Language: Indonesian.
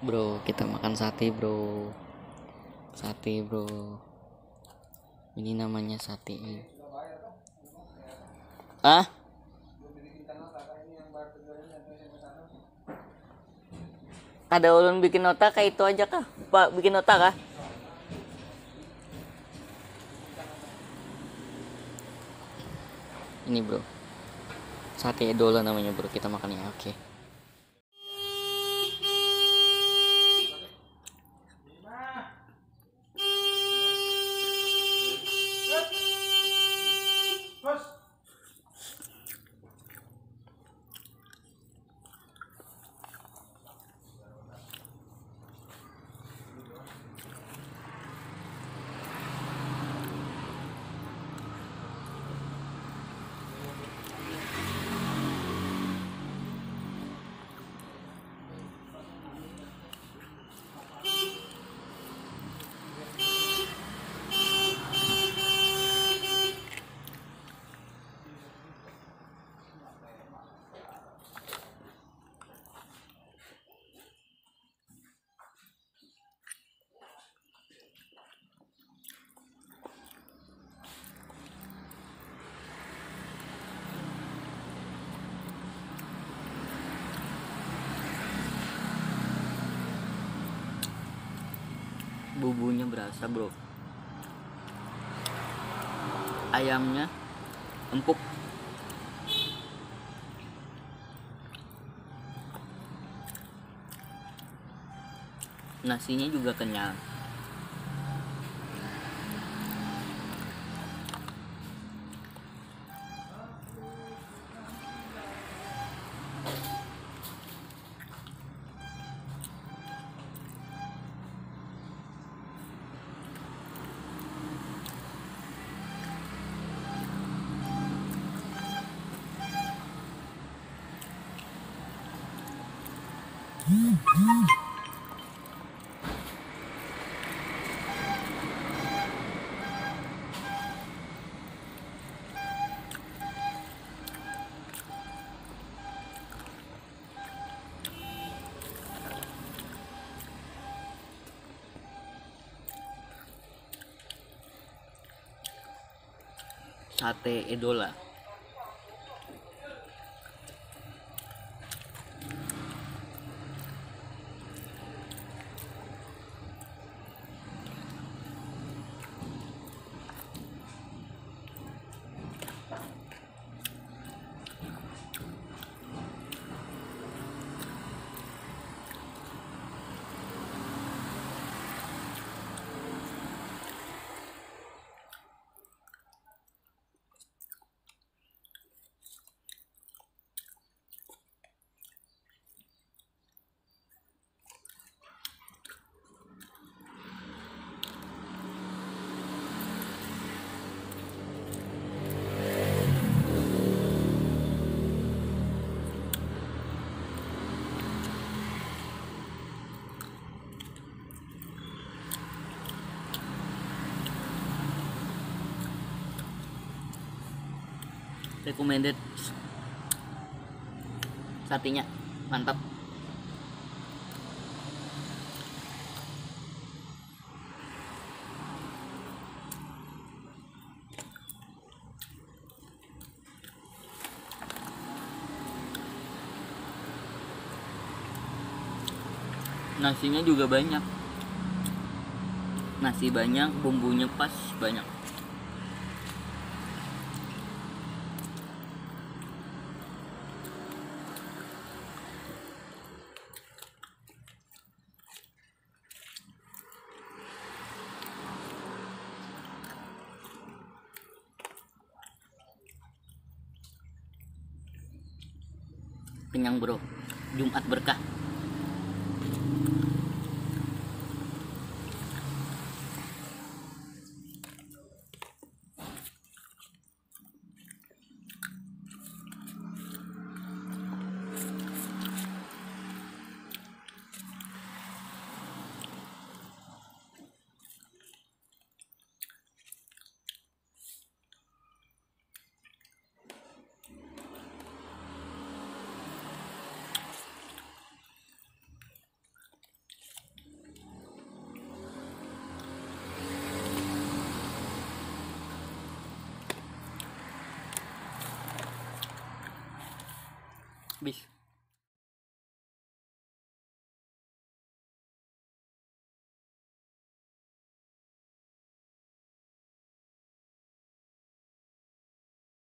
Bro, kita makan sate bro. Sate bro. Ini namanya sate. Ah? Ada ulun bikin nota kayak itu aja kah? Pak bikin nota kah? Ini bro. Sate edola namanya bro. Kita makannya. Oke. Bumbunya berasa bro, ayamnya empuk, nasinya juga kenyal. Sate edola. Recommended, satenya mantap. Nasinya juga banyak, nasi banyak, bumbunya pas banyak. Kenyang bro, Jumat berkah. Bis.